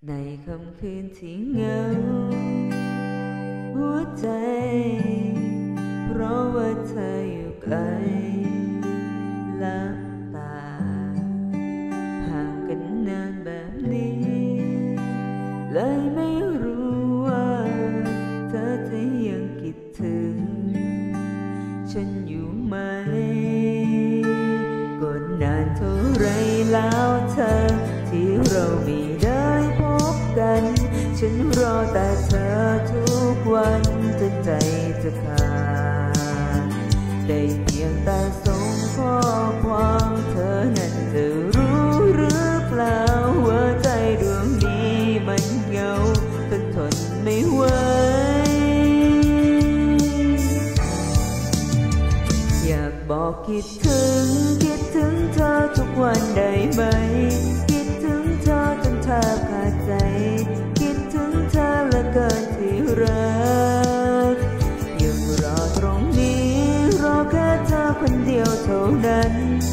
ในค่ำคืนที่เหงาหัวใจเพราะว่าเธออยู่ไกลลับตาห่างกันนานแบบนี้เลยไม่รู้ว่าเธอยังคิดถึงฉันอยู่ไหมก็นานเท่าไรแล้วเธอที่เราไม่ได้พบกันฉันรอแต่เธอทุกวันจนใจจะขาดได้เพียงแต่ส่งข้อความเธอนั้นจะรู้หรือเปล่าว่าใจดวงนี้มันเหงาจนทนไม่ไหวอยากบอกคิดถึงเธอทุกวันได้ไหมคิดถึงเธอจนแทบขาดใจคิดถึงเธอเหลือเกินที่รักยังรอตรงนี้รอแค่เธอคนเดียวเท่านั้น